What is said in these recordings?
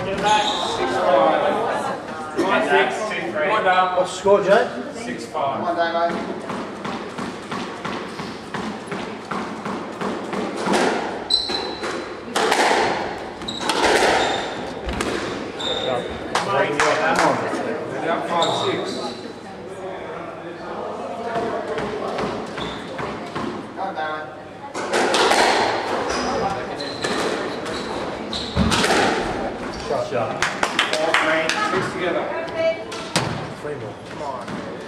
What's the score, Jay? 6-5. Come on, Damo. They're up 5-6. Come on, Damo. Shot. 6 together. 3 more. Come on.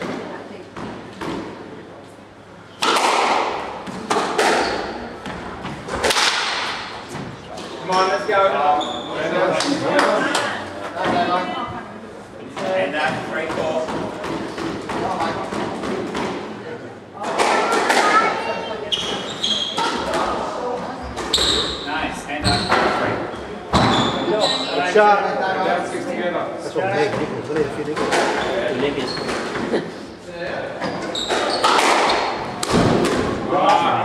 Come on, let's go. And that 3-4. Nice. And that 3. Shot. Down 6 together. That's what Meg nickels, isn't it? If you nickels. Right.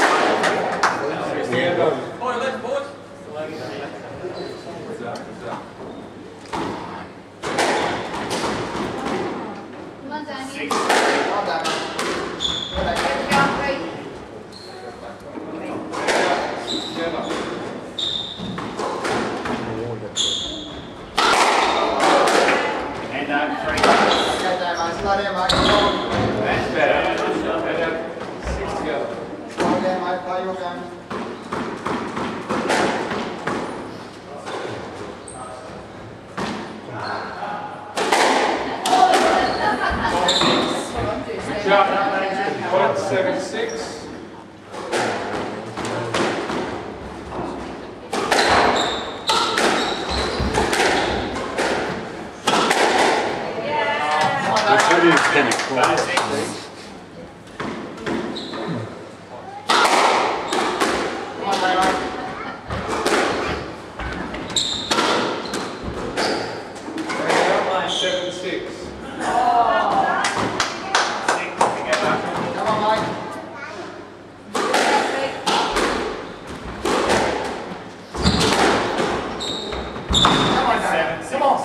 6 together. And that 3. Okay, Damo. Slow down, mate. That's better. 6 together. Slow down, mate. Play your game. Shot. 0.76. Pennant. Come on, Damo. 7-6. Come on, mate. Come on, Damo. Come on.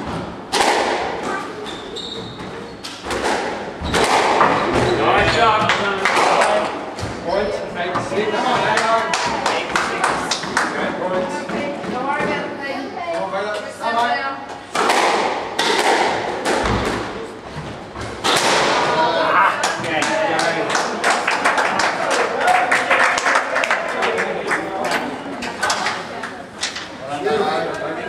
Nice shot. 0.86. Come on, Damo. Okay, points. Come on, mate. Okay.